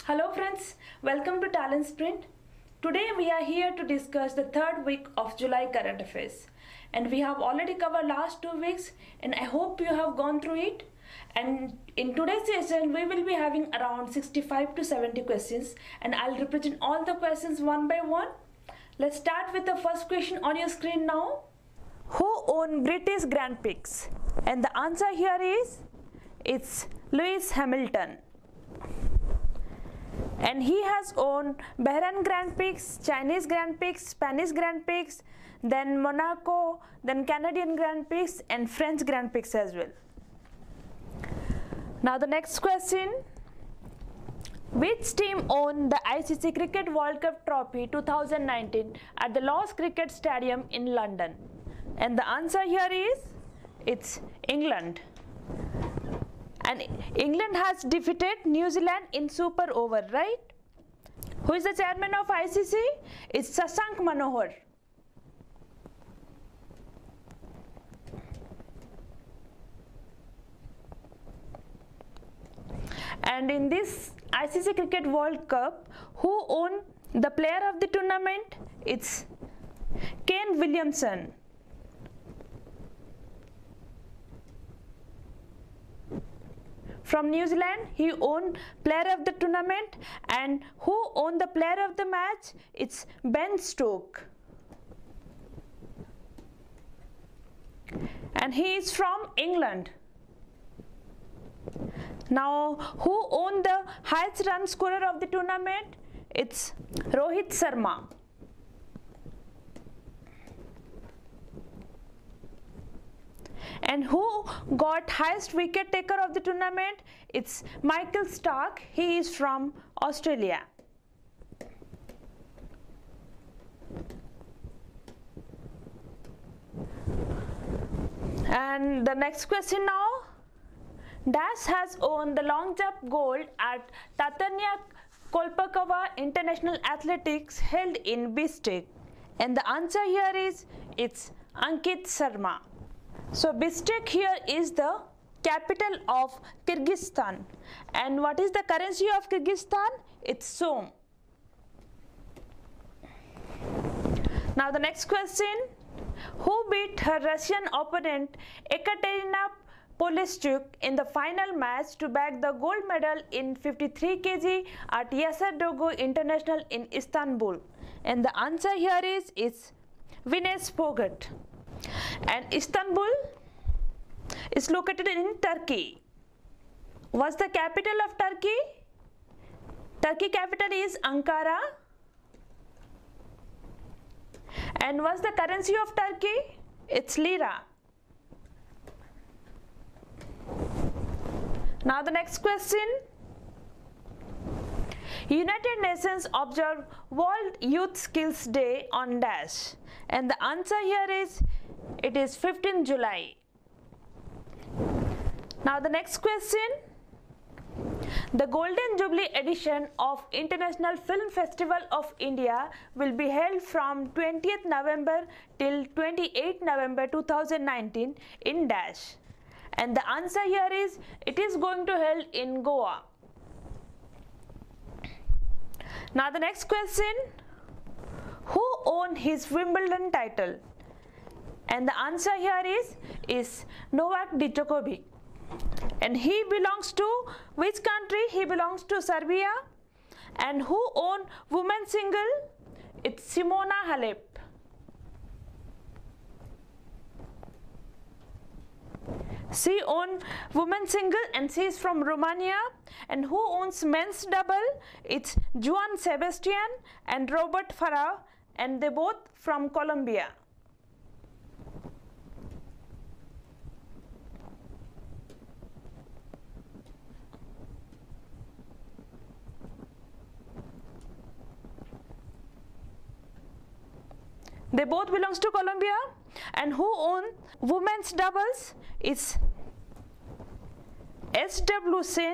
Hello friends, welcome to TalentSprint. Today we are here to discuss the third week of July current affairs, and we have already covered last 2 weeks and I hope you have gone through it. And in today's session we will be having around 65 to 70 questions and I'll represent all the questions one by one. Let's start with the first question on your screen now. Who won British Grand Prix? And the answer here is it's Lewis Hamilton. And he has won Bahrain Grand Prix, Chinese Grand Prix, Spanish Grand Prix, then Monaco, then Canadian Grand Prix and French Grand Prix as well. Now the next question. Which team won the ICC Cricket World Cup Trophy 2019 at the Lord's Cricket Stadium in London? And the answer here is it's England. And England has defeated New Zealand in super over, right? Who is the chairman of ICC? It's Shashank Manohar. And in this ICC Cricket World Cup, who won the player of the tournament? It's Kane Williamson. From New Zealand, he won player of the tournament, and who won the player of the match? It's Ben Stokes. And he is from England. Now, who won the highest run scorer of the tournament? It's Rohit Sharma. And who got highest wicket taker of the tournament? It's Michael Stark. He is from Australia. And the next question now. Dash has won the long jump gold at Tatyana Kolpakova International Athletics held in Bishtek. And the answer here is it's Ankit Sharma. So Bishtek here is the capital of Kyrgyzstan. And what is the currency of Kyrgyzstan? It's Som. Now the next question. Who beat her Russian opponent Ekaterina Polishchuk in the final match to bag the gold medal in 53 kg at Yasadogo International in Istanbul? And the answer here is it's Vinesh Phogat. And Istanbul is located in Turkey. What's the capital of Turkey? Turkey capital is Ankara. And what's the currency of Turkey? It's lira. Now the next question. United Nations observe World Youth Skills Day on Dash. And the answer here is it is 15th July. Now the next question. The Golden Jubilee edition of International Film Festival of India will be held from 20th November till 28th November 2019 in Dash. And the answer here is it is going to held in Goa. Now the next question. Who won his Wimbledon title? And the answer here is Novak Djokovic. And he belongs to which country? He belongs to Serbia. And who won women's single? It's Simona Halep. She won women's single and she is from Romania. And who owns men's double? It's Juan Sebastian and Robert Farah, and they both from Colombia. They both belongs to Colombia. And who own women's doubles? It's SW Sin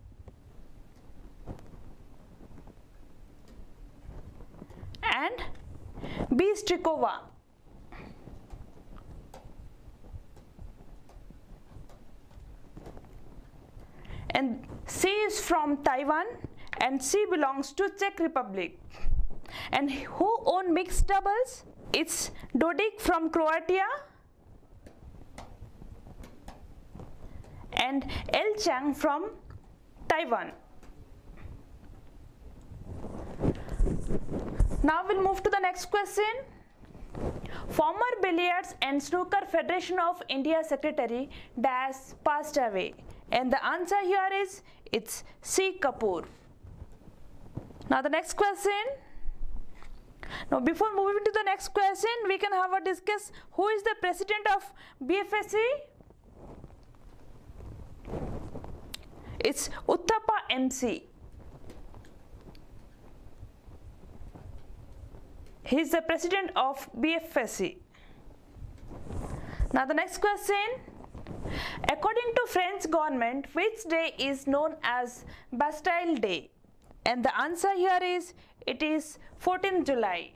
and Bishtekova. and she is from Taiwan, and C belongs to Czech Republic. And who own mixed doubles? It's Dodik from Croatia and El Chang from Taiwan. Now we'll move to the next question. Former Billiards and Snooker Federation of India Secretary Dash passed away, and the answer here is it's C. Kapoor. Now the next question. Now before moving to the next question, we can have a discuss who is the president of BFSC. It's Uthappa MC. He is the president of BFSC. Now the next question. According to French government, which day is known as Bastille Day? And the answer here is it is 14th July.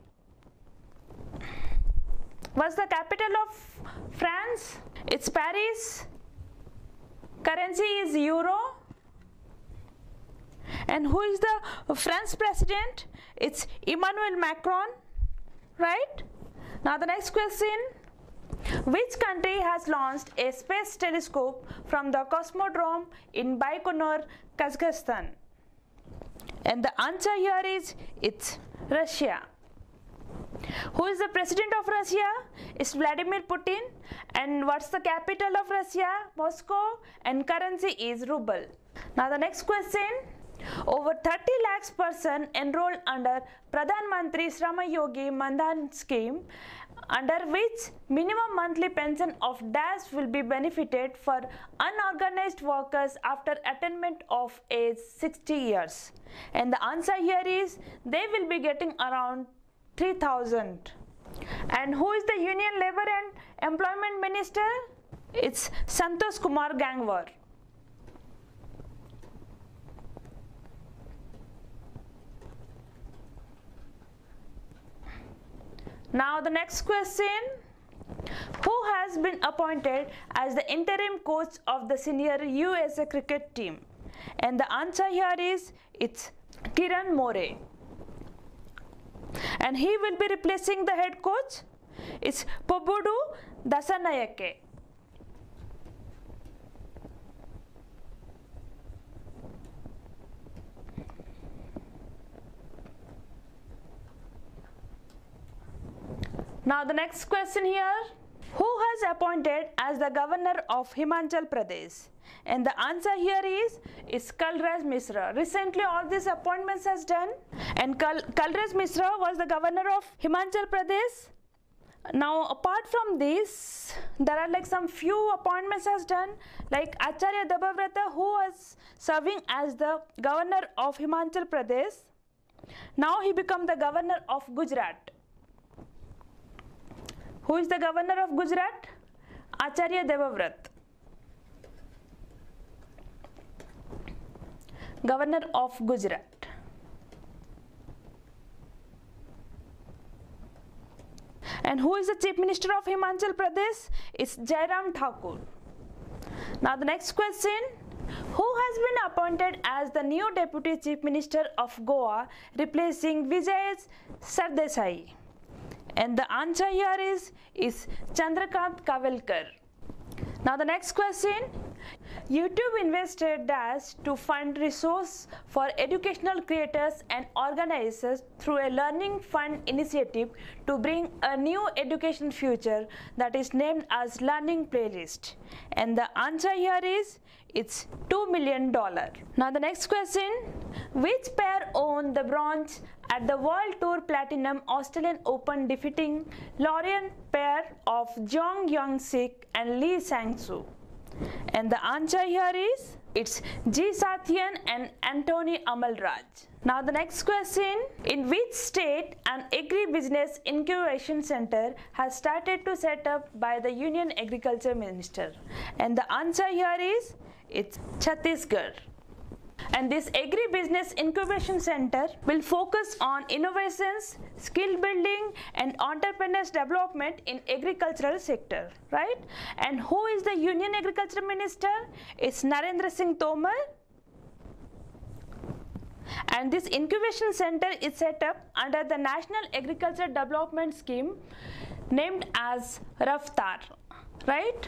What's the capital of France? It's Paris. Currency is euro. And who is the French president? It's Emmanuel Macron. Right? Now the next question. Which country has launched a space telescope from the Cosmodrome in Baikonur, Kazakhstan? And the answer here is it's Russia. Who is the president of Russia? It's Vladimir Putin. And what's the capital of Russia? Moscow. And currency is ruble. Now the next question. Over 30 lakhs person enrolled under Pradhan Mantri Shrama Yogi Mandhan scheme, under which minimum monthly pension of dash will be benefited for unorganized workers after attainment of age 60 years. And the answer here is they will be getting around 3,000. And who is the Union Labour and Employment Minister? It's Santosh Kumar Gangwar. Now the next question. Who has been appointed as the interim coach of the senior USA cricket team? And the answer here is it's Kiran More. And he will be replacing the head coach. It's Pobudu Dasanayake. Now the next question here. Who has appointed as the governor of Himachal Pradesh? And the answer here is Kalraj Mishra. Recently all these appointments has done, and Kalraj Mishra was the governor of Himachal Pradesh. Now apart from this, there are like some few appointments has done, like Acharya Debavrata, who was serving as the governor of Himachal Pradesh. Now he became the governor of Gujarat. Who is the governor of Gujarat? Acharya Devavrat. Governor of Gujarat. And who is the Chief Minister of Himachal Pradesh? It's Jairam Thakur. Now the next question. Who has been appointed as the new Deputy Chief Minister of Goa, replacing Vijay Sardesai? And the answer here is Chandrakant Kavelkar. Now the next question. YouTube invested dash to fund resource for educational creators and organizers through a learning fund initiative to bring a new education future that is named as Learning Playlist. And the answer here is it's $2 million. Now the next question. Which pair won the bronze at the World Tour Platinum Australian Open, defeating Lorient pair of Jong Young Sik and Lee Sang-soo? And the answer here is it's G. Sathian and Anthony Amalraj. Now the next question. In which state an agri-business incubation center has started to set up by the Union Agriculture Minister? And the answer here is it's Chhattisgarh. And this agri-business incubation center will focus on innovations, skill building and entrepreneurs development in agricultural sector, right? And who is the Union Agriculture Minister? It's Narendra Singh Tomar. And this incubation center is set up under the National Agriculture Development Scheme named as Raftar, right?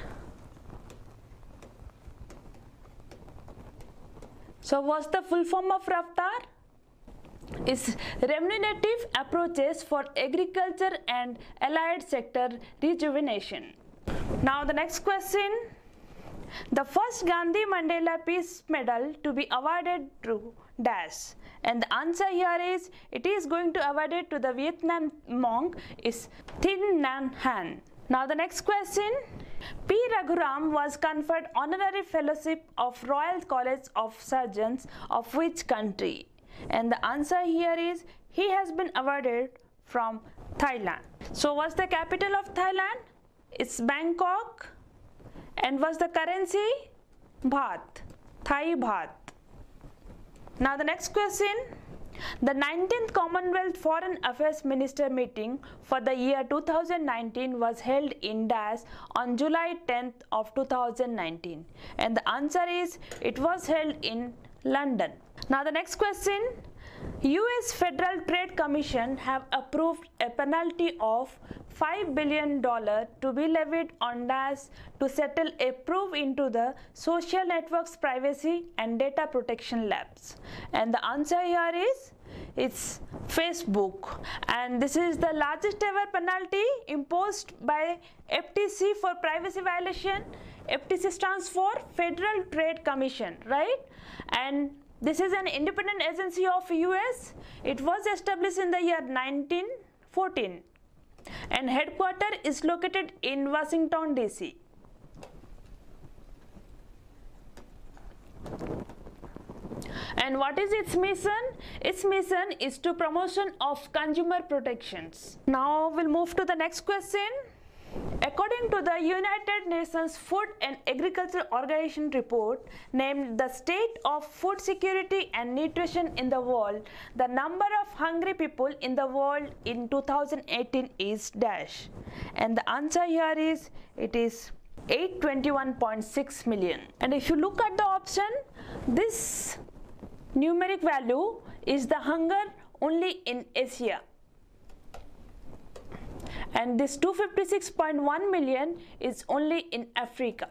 So what's the full form of Raftar? Is remunerative approaches for agriculture and allied sector rejuvenation. Now the next question. The first Gandhi Mandela Peace Medal to be awarded to dash, and the answer here is it is going to awarded to the Vietnam monk is Thien Nhan Han. Now the next question. P. Raghuram was conferred honorary fellowship of Royal College of Surgeons of which country? And the answer here is he has been awarded from Thailand. So what's the capital of Thailand? It's Bangkok. And what's the currency? Baht, Thai baht. Now the next question. The 19th Commonwealth Foreign Affairs Minister meeting for the year 2019 was held in Dash on July 10th of 2019. And the answer is it was held in London. Now the next question. US Federal Trade Commission have approved a penalty of $5 billion to be levied on Dash to settle a probe into the social networks privacy and data protection labs. And the answer here is it's Facebook, and this is the largest ever penalty imposed by FTC for privacy violation. FTC stands for Federal Trade Commission, right? And this is an independent agency of US. It was established in the year 1914 and headquarters is located in Washington, D.C. And what is its mission? Its mission is to promotion of consumer protections. Now we'll move to the next question. According to the United Nations Food and Agriculture Organization report named The State of Food Security and Nutrition in the World, the number of hungry people in the world in 2018 is dash. And the answer here is it is 821.6 million. And if you look at the option, this numeric value is the hunger only in Asia. And this 256.1 million is only in Africa,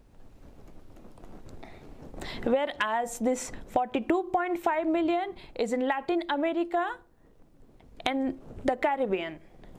whereas this 42.5 million is in Latin America and the Caribbean.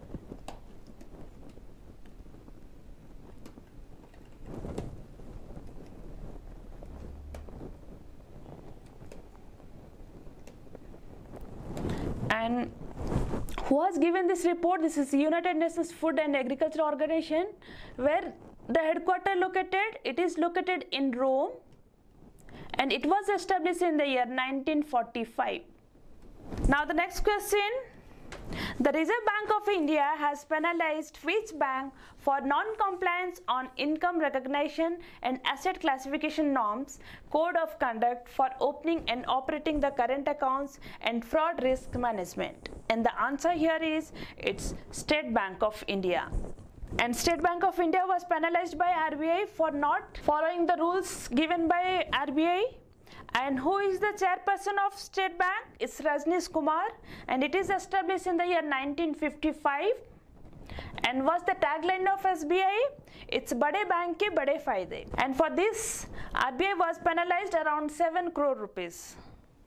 And who has given this report? This is the United Nations Food and Agriculture Organization, where the headquarters located. It is located in Rome, and it was established in the year 1945. Now the next question. The Reserve Bank of India has penalized which bank for non-compliance on income recognition and asset classification norms, code of conduct for opening and operating the current accounts and fraud risk management? And the answer here is it's State Bank of India. And State Bank of India was penalized by RBI for not following the rules given by RBI. And who is the chairperson of State Bank? It's Rajneesh Kumar, and it is established in the year 1955. And what's the tagline of SBI? It's Bade Bank ke Bade Fayde. And for this, RBI was penalized around 7 crore rupees.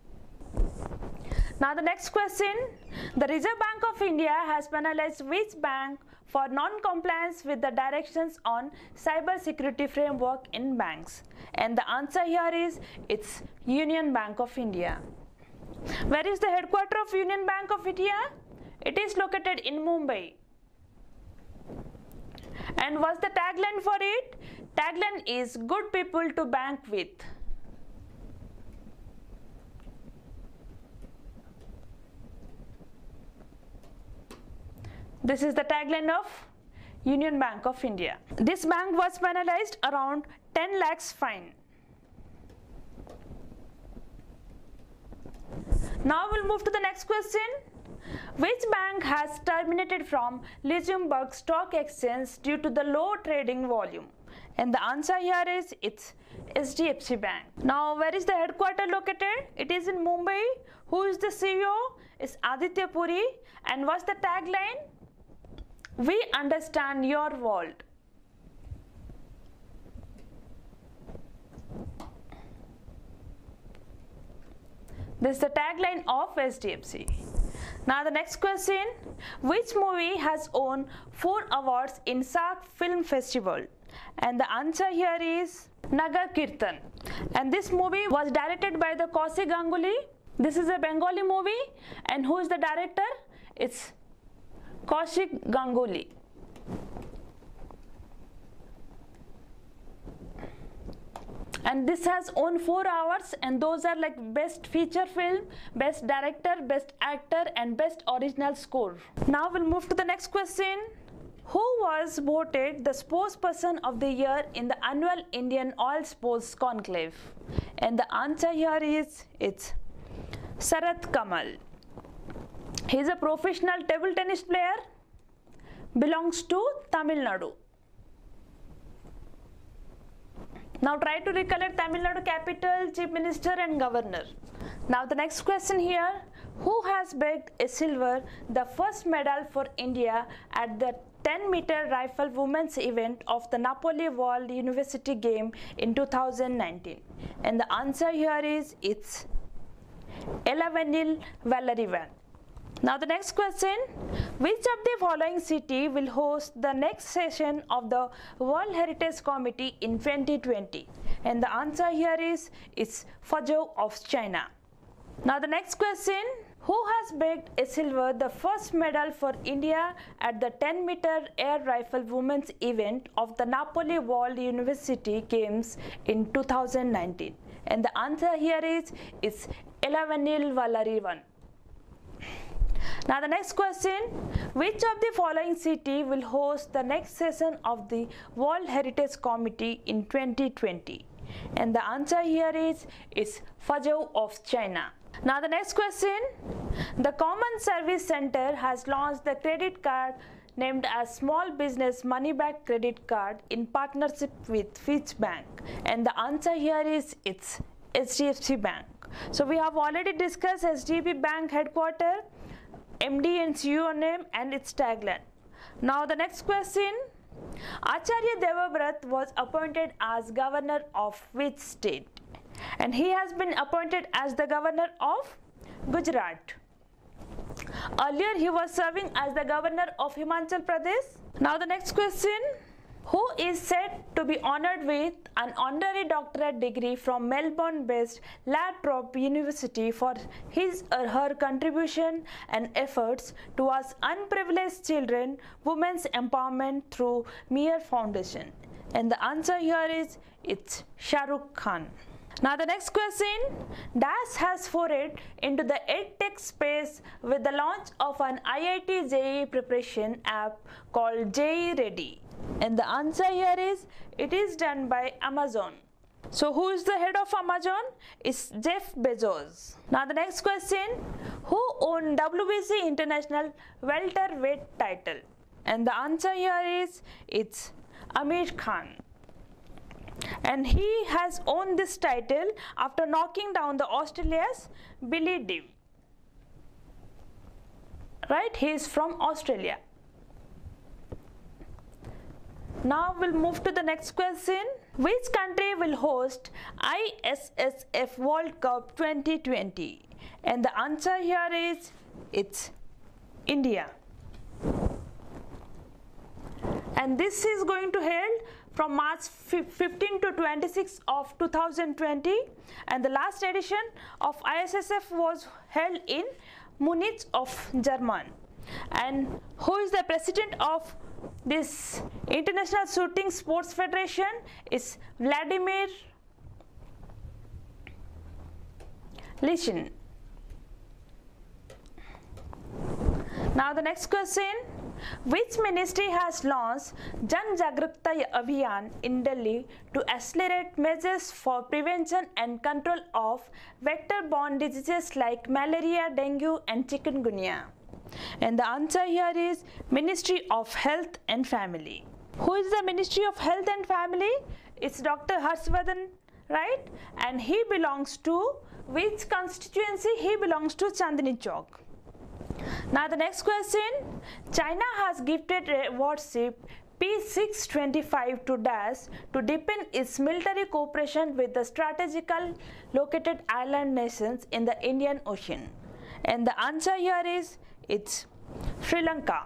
Now the next question. The Reserve Bank of India has penalized which bank for non-compliance with the directions on cyber security framework in banks? And the answer here is it's Union Bank of India. Where is the headquarters of Union Bank of India? It is located in Mumbai. And what's the tagline for it? Tagline is good people to bank with. This is the tagline of Union Bank of India. This bank was penalized around 10 lakhs fine. Now we'll move to the next question. Which bank has terminated from Luxembourg Stock Exchange due to the low trading volume? And the answer here is it's HDFC Bank. Now where is the headquarters located? It is in Mumbai. Who is the CEO? It's Aditya Puri. And what's the tagline? We understand your world. This is the tagline of SDFC. Now the next question, which movie has won 4 awards in SAG Film Festival? And the answer here is Nagar Kirtan. And this movie was directed by the Kaushik Ganguly. This is a Bengali movie, and who is the director? It's Kaushik Ganguly. And this has won 4 awards, and those are like best feature film, best director, best actor, and best original score. Now we'll move to the next question. Who was voted the spokesperson of the year in the annual Indian Oil Sports Conclave? And the answer here is it's Sarath Kamal. He is a professional table tennis player, belongs to Tamil Nadu. Now try to recollect Tamil Nadu capital, chief minister and governor. Now the next question here, who has bagged a silver, the first medal for India at the 10-meter rifle women's event of the Napoli World University Game in 2019? And the answer here is it's Elavenil Valerivan. Now the next question, which of the following city will host the next session of the World Heritage Committee in 2020? And the answer here is it's Fuzhou of China. Now the next question, who has bagged a silver, the first medal for India at the 10-meter air rifle women's event of the Napoli World University Games in 2019? And the answer here is it's Elavenil Valerivan. Now the next question, which of the following city will host the next session of the World Heritage Committee in 2020? And the answer here is Fuzhou of China. Now the next question, the Common Service Center has launched the credit card named as Small Business Money Back Credit Card in partnership with Fitch Bank. And the answer here is it's HDFC Bank. So we have already discussed HDFC Bank headquarter, MD and CEO name and its tagline. Now the next question, Acharya Devavrat was appointed as governor of which state? And he has been appointed as the governor of Gujarat. Earlier he was serving as the governor of Himachal Pradesh. Now the next question, who is said to be honored with an honorary doctorate degree from Melbourne-based La Trobe University for his or her contribution and efforts towards unprivileged children, women's empowerment through Mir Foundation? And the answer here is it's Shah Rukh Khan. Now the next question, DAS has forayed into the EdTech space with the launch of an IIT JEE preparation app called JEE Ready. And the answer here is it is done by Amazon. So who is the head of Amazon? It's Jeff Bezos. Now the next question, who owned WBC International welterweight title? And the answer here is it's Amir Khan. And he has won this title after knocking down the Australia's Billy Dew. Right, he is from Australia. Now we'll move to the next question. Which country will host ISSF World Cup 2020? And the answer here is it's India. And this is going to held from March 15 to 26 of 2020, and the last edition of ISSF was held in Munich of Germany. And who is the president of this International Shooting Sports Federation? Is Vladimir Lishin. Now the next question, which ministry has launched Jan Jagrukta Abhiyan in Delhi to accelerate measures for prevention and control of vector-borne diseases like malaria, dengue and chikungunya? And the answer here is Ministry of Health and Family. Who is the Ministry of Health and Family? It's Dr. Harshvardhan, right? And he belongs to which constituency he belongs to? Chandni Chowk. Now the next question, China has gifted a warship P-625 to Dash to deepen its military cooperation with the strategically located island nations in the Indian Ocean. And the answer here is, it's Sri Lanka.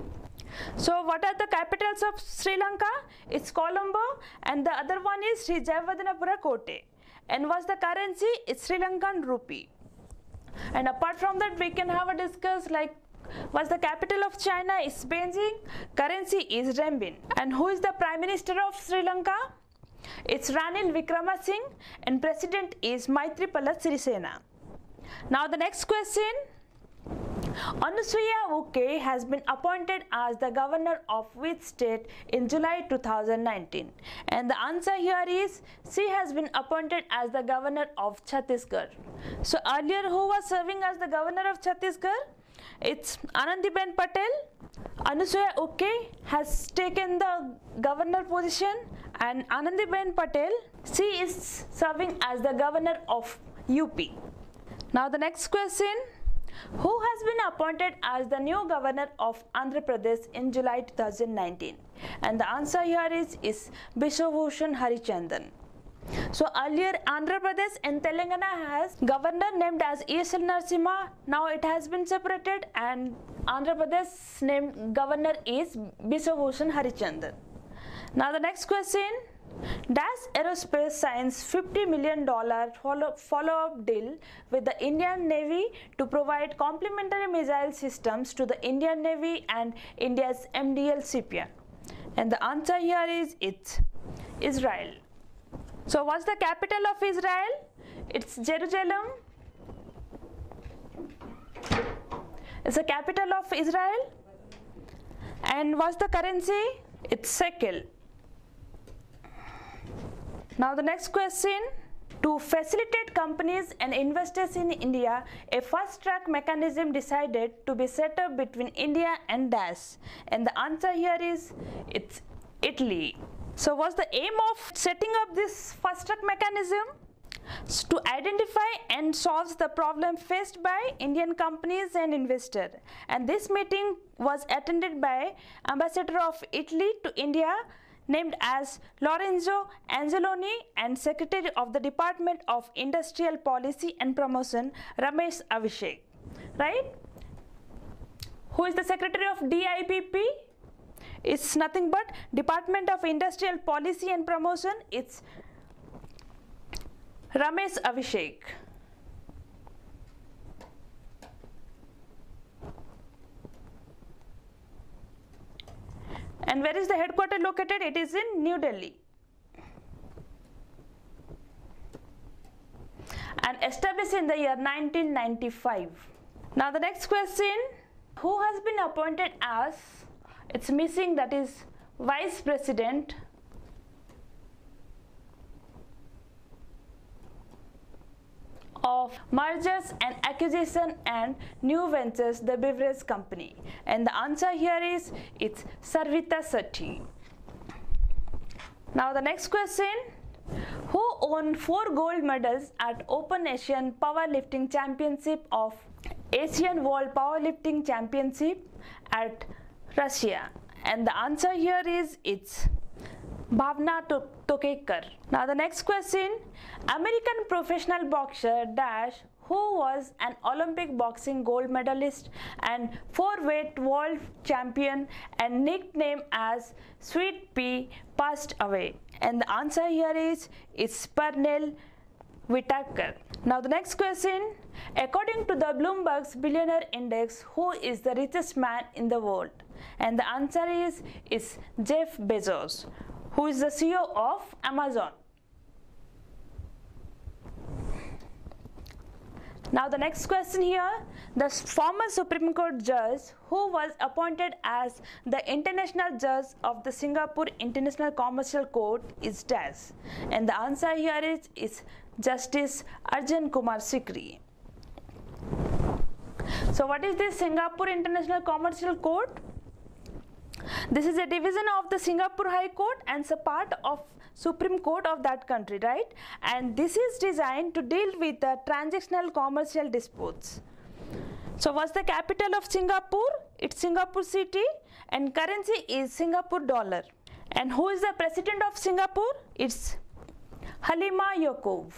So what are the capitals of Sri Lanka? It's Colombo, and the other one is Sri Jayawardhanapura Kotte. And what's the currency? It's Sri Lankan rupee. And apart from that, we can have a discuss like what's the capital of China? It's Beijing. Currency is renminbi. And who is the Prime Minister of Sri Lanka? It's Ranil Wickremesinghe, and President is Maithripala Sirisena. Now the next question. Anusuya Uke has been appointed as the governor of which state in July 2019? And the answer here is, she has been appointed as the governor of Chhattisgarh. So earlier, who was serving as the governor of Chhattisgarh? It's Anandiben Patel. Anusuya Uke has taken the governor position, and Anandiben Patel, she is serving as the governor of UP. Now the next question. Who has been appointed as the new governor of Andhra Pradesh in July 2019? And the answer here is Biswabhushan Harichandan. So earlier Andhra Pradesh and Telangana has governor named as E.S.L. Narasimha. Now it has been separated, and Andhra Pradesh named governor is Biswabhushan Harichandan. Now the next question. Dash Aerospace signs $50 million follow-up deal with the Indian Navy to provide complementary missile systems to the Indian Navy and India's MDL shipyard. And the answer here is, it's Israel. So what's the capital of Israel? It's Jerusalem. It's the capital of Israel. And what's the currency? It's shekel. Now the next question. To facilitate companies and investors in India, a fast-track mechanism decided to be set up between India and Dash. And the answer here is, it's Italy. So what's the aim of setting up this fast-track mechanism? To identify and solve the problem faced by Indian companies and investors. And this meeting was attended by Ambassador of Italy to India, named as Lorenzo Angeloni, and Secretary of the Department of Industrial Policy and Promotion, Ramesh Abhishek. Right? Who is the Secretary of DIPP? It's nothing but Department of Industrial Policy and Promotion. It's Ramesh Abhishek. And where is the headquarters located? It is in New Delhi. And established in the year 1995. Now the next question. Who has been appointed as, it's missing, that is Vice President of Mergers and Acquisition and New Ventures, the beverage company? And the answer here is, it's Sarvita Sethi. Now the next question. Who won 4 gold medals at Open Asian Powerlifting Championship of Asian World Powerlifting Championship at Russia? And the answer here is, it's Bhavna Tokekar. Now the next question. American professional boxer Dash, who was an Olympic boxing gold medalist and 4-weight world champion and nicknamed as Sweet Pea, passed away. And the answer here is, it's Pernell Whitaker. Now the next question. According to the Bloomberg's Billionaire Index, who is the richest man in the world? And the answer is Jeff Bezos, who is the CEO of Amazon. Now the next question here. The former Supreme Court judge who was appointed as the international judge of the Singapore International Commercial Court is Dash. And the answer here is Justice Arjun Kumar Sikri. So what is this Singapore International Commercial Court? This is a division of the Singapore High Court and it's a part of Supreme Court of that country, right? And this is designed to deal with the transactional commercial disputes. So what's the capital of Singapore? It's Singapore City and currency is Singapore dollar. And who is the president of Singapore? It's Halima Yacob.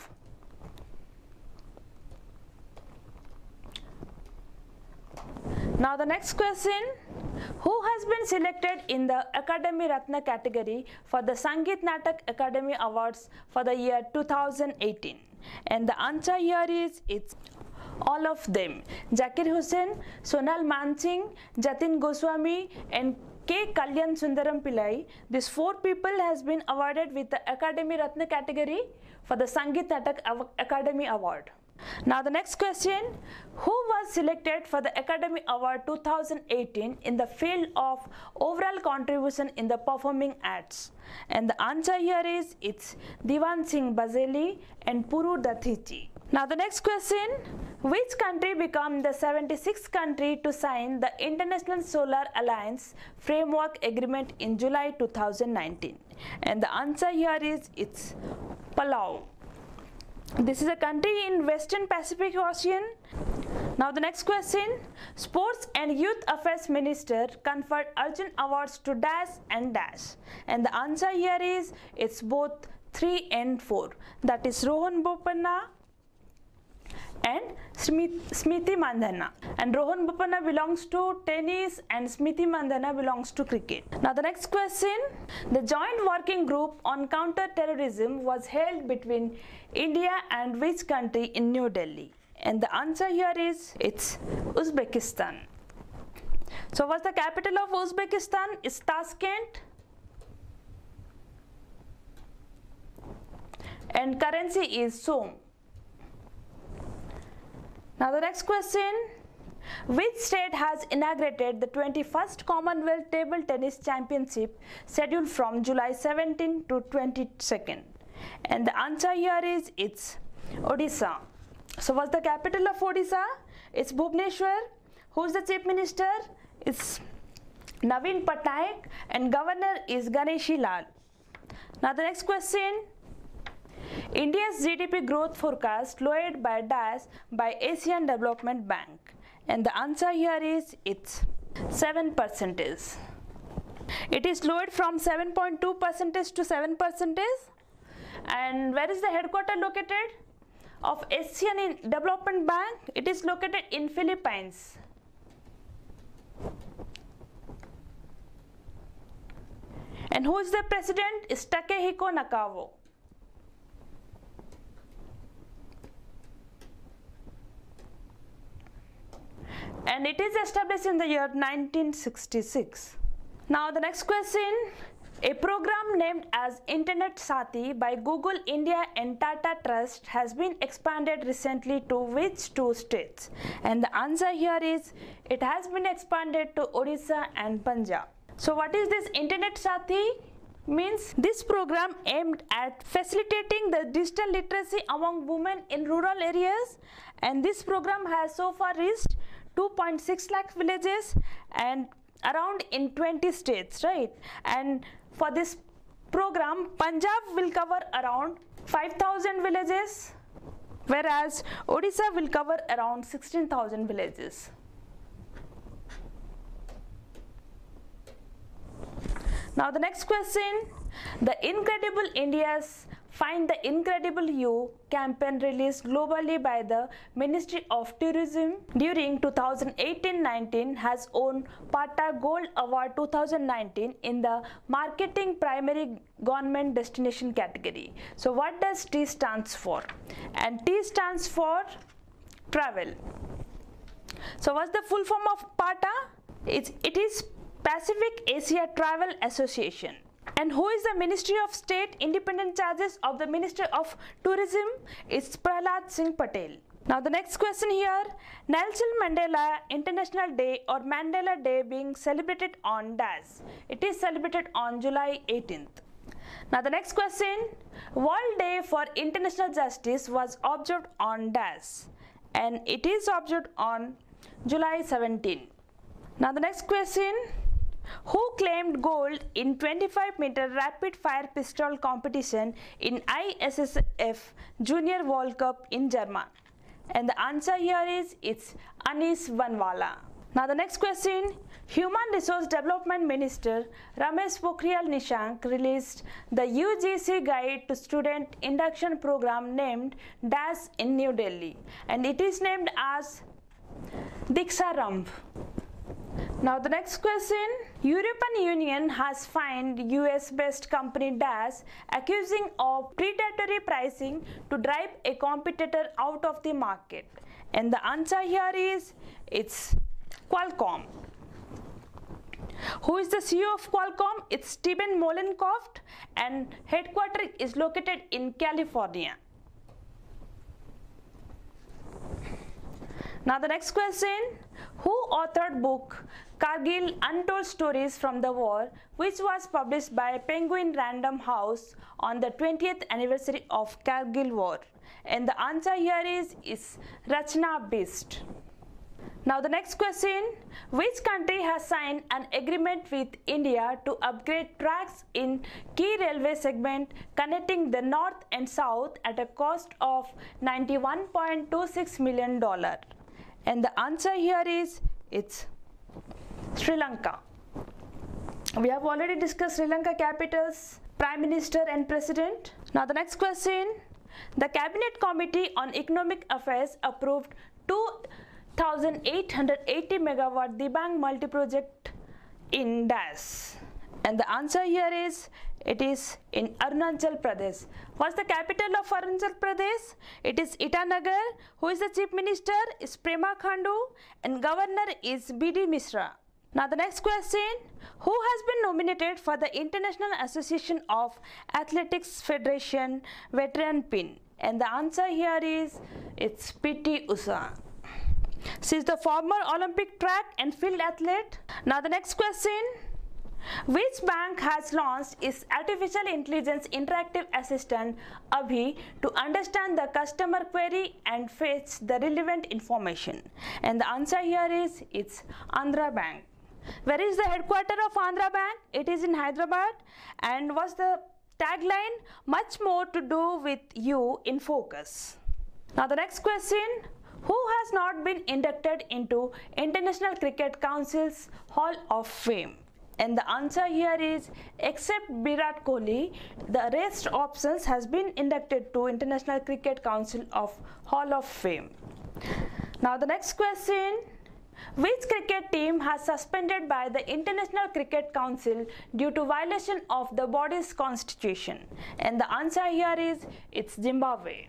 Now the next question, who has been selected in the Akademi Ratna category for the Sangeet Natak Academy Awards for the year 2018? And the answer here is, it's all of them. Zakir Hussain, Sonal Mansingh, Jatin Goswami and K. Kalyan Sundaram Pillai. These 4 people has been awarded with the Akademi Ratna category for the Sangeet Natak Academy Award. Now the next question, who was selected for the Academy Award 2018 in the field of overall contribution in the performing arts? And the answer here is, it's Diwan Singh Bazeli and Puru Dathichi. Now the next question, which country became the 76th country to sign the International Solar Alliance Framework Agreement in July 2019? And the answer here is, it's Palau. This is a country in Western Pacific Ocean. Now the next question, Sports and Youth Affairs Minister conferred Arjun Awards to dash and dash. And the answer here is, it's both 3 and 4. That is Rohan Bopanna and Smriti Mandhana. And Rohan Bopanna belongs to tennis and Smriti Mandhana belongs to cricket. Now the next question, the joint working group on counter-terrorism was held between India and which country in New Delhi? And the answer here is, it's Uzbekistan. So what's the capital of Uzbekistan? It's Tashkent. And currency is Som. Now the next question, which state has inaugurated the 21st Commonwealth Table Tennis Championship scheduled from July 17 to 22nd? And the answer here is, it's Odisha. So what's the capital of Odisha? It's Bhubaneswar. Who's the chief minister? It's Naveen Patnaik and governor is Ganeshi Lal. Now the next question, India's GDP growth forecast lowered by dash by Asian Development Bank. And the answer here is, it's 7%. It is lowered from 7.2% to 7%. And where is the headquarters located of Asian Development Bank? It is located in Philippines. And who is the president? Is Takehiko Nakao. And it is established in the year 1966. Now the next question, a program named as Internet Sati by Google India and Tata Trust has been expanded recently to which 2 states? And the answer here is, it has been expanded to Odisha and Punjab. So what is this Internet Sati? Means this program aimed at facilitating the digital literacy among women in rural areas, and this program has so far reached 2.6 lakh villages and around in 20 states, right? And for this program, Punjab will cover around 5,000 villages, whereas Odisha will cover around 16,000 villages. Now the next question, the Incredible India's Find the Incredible You campaign released globally by the Ministry of Tourism during 2018-19 has won PATA Gold Award 2019 in the Marketing Primary Government Destination category. So what does T stands for? And T stands for travel. So what's the full form of PATA? It is Pacific Asia Travel Association. And who is the Ministry of State Independent Charges of the Ministry of Tourism? It's Prahlad Singh Patel. Now the next question here, Nelson Mandela International Day or Mandela Day being celebrated on dash. It is celebrated on July 18th. Now the next question, World Day for International Justice was observed on dash, and it is observed on July 17. Now the next question, Who claimed gold in 25-meter rapid-fire pistol competition in ISSF Junior World Cup in Germany? And the answer here is it's Anis Vanwala. Now the next question, Human Resource Development Minister Ramesh Pokhriyal Nishank released the UGC Guide to Student Induction Program named DAS in New Delhi, and it is named as Diksha Rambh. Now the next question, European Union has fined US-based company DAS accusing of predatory pricing to drive a competitor out of the market, and the answer here is it's Qualcomm. Who is the CEO of Qualcomm? It's Steven Mollenkopf, and headquarters is located in California. Now the next question, who authored book Kargil Untold Stories from the War, which was published by Penguin Random House on the 20th anniversary of Kargil War? And the answer here is Rachna Bist. Now the next question, which country has signed an agreement with India to upgrade tracks in key railway segment connecting the north and south at a cost of $91.26 million? And the answer here is it's Sri Lanka. We have already discussed Sri Lanka capitals, Prime Minister and President. Now the next question, the Cabinet Committee on Economic Affairs approved 2,880 megawatt Dibang multi-project in DAS, and the answer here is it is in Arunachal Pradesh. What's the capital of Arunachal Pradesh? It is Itanagar. Who is the Chief Minister? Is Prema Khandu, and Governor is B.D. Mishra. Now the next question, who has been nominated for the International Association of Athletics Federation Veteran Pin? And the answer here is it's P.T. Usha. She is the former Olympic track and field athlete. Now the next question, which bank has launched its artificial intelligence interactive assistant Abhi to understand the customer query and fetch the relevant information? And the answer here is it's Andhra Bank. Where is the headquarters of Andhra Bank? It is in Hyderabad. And what's the tagline? Much more to do with you in focus. Now the next question, who has not been inducted into International Cricket Council's Hall of Fame? And the answer here is except Virat Kohli, the rest options has been inducted to International Cricket Council of Hall of Fame. Now the next question, which cricket team has suspended by the International Cricket Council due to violation of the body's constitution? And the answer here is it's Zimbabwe.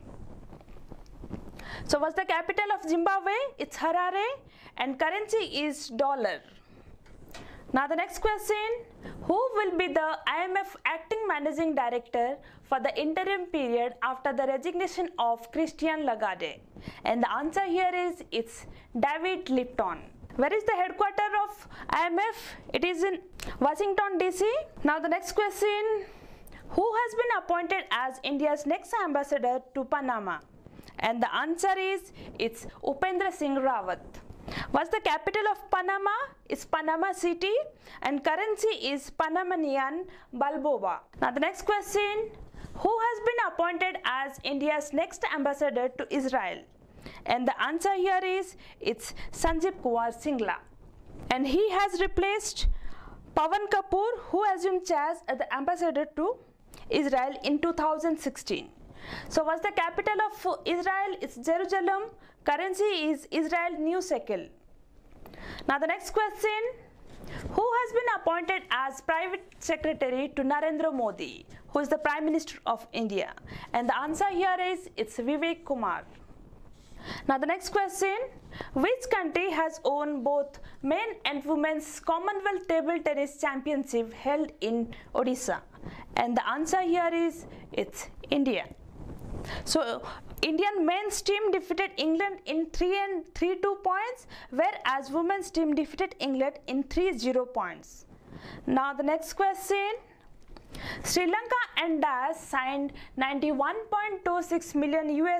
So what's the capital of Zimbabwe? It's Harare, and currency is dollar. Now the next question, who will be the IMF acting managing director for the interim period after the resignation of Christine Lagarde? And the answer here is it's David Lipton. Where is the headquarters of IMF? It is in Washington DC. Now the next question, who has been appointed as India's next ambassador to Panama? And the answer is it's Upendra Singh Rawat. What's the capital of Panama? It's Panama City, and currency is Panamanian Balboa. Now the next question, who has been appointed as India's next ambassador to Israel? And the answer here is it's Sanjeev Kumar Singla, and he has replaced Pawan Kapoor, who assumed charge as the ambassador to Israel in 2016. So what's the capital of Israel? It's Jerusalem. Currency is Israel New Shekel. Now the next question, who has been appointed as private secretary to Narendra Modi, who is the Prime Minister of India? And the answer here is it's Vivek Kumar. Now the next question, which country has won both men and women's Commonwealth Table Tennis Championship held in Odisha? And the answer here is it's India. So Indian men's team defeated England in 3-2 points, whereas women's team defeated England in 3-0 points. Now the next question, Sri Lanka and DAS signed $91.26 million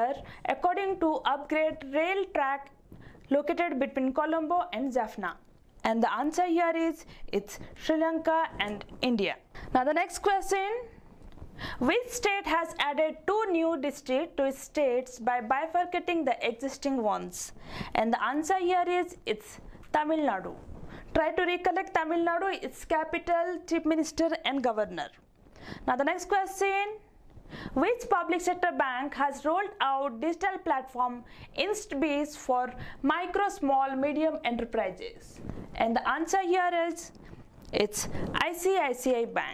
according to upgrade rail track located between Colombo and Jaffna. And the answer here is it's Sri Lanka and India. Now the next question. Which state has added 2 new districts to its states by bifurcating the existing ones? And the answer here is it's Tamil Nadu. Try to recollect Tamil Nadu, its capital, chief minister and governor. Now the next question. Which public sector bank has rolled out digital platform InstBiz for micro, small, medium enterprises? And the answer here is it's ICICI Bank.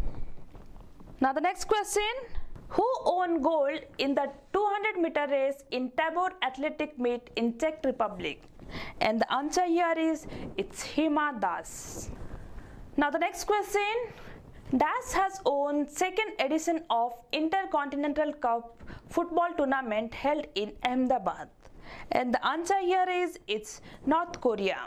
Now the next question. Who won gold in the 200-meter race in Tabor Athletic Meet in Czech Republic? And the answer here is it's Hima Das. Now the next question. Das has won 2nd edition of Intercontinental Cup football tournament held in Ahmedabad. And the answer here is it's North Korea.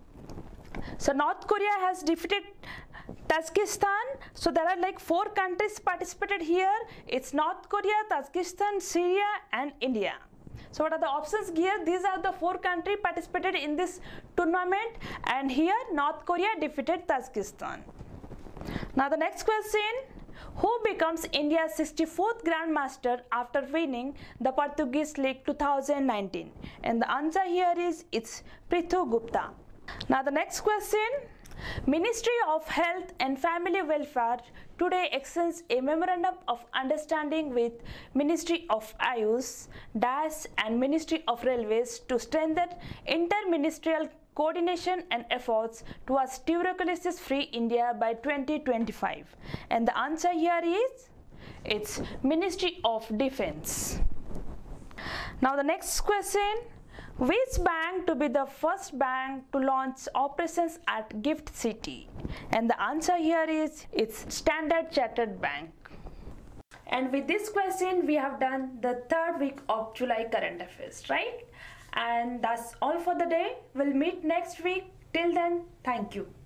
So North Korea has defeated Tajikistan. So there are like 4 countries participated here. It's North Korea, Tajikistan, Syria and India. So what are the options here? These are the 4 countries participated in this tournament, and here North Korea defeated Tajikistan. Now the next question. Who becomes India's 64th Grandmaster after winning the Portuguese League 2019? And the answer here is it's Prithu Gupta. Now the next question. Ministry of Health and Family Welfare today extends a memorandum of understanding with Ministry of Ayush, DAS and Ministry of Railways to strengthen interministerial coordination and efforts towards tuberculosis-free India by 2025. And the answer here is it's Ministry of Defense. Now the next question. Which bank to be the first bank to launch operations at Gift City? And the answer here is it's Standard Chartered Bank. And with this question we have done the 3rd week of July current affairs, right? And that's all for the day. We'll meet next week. Till then, thank you.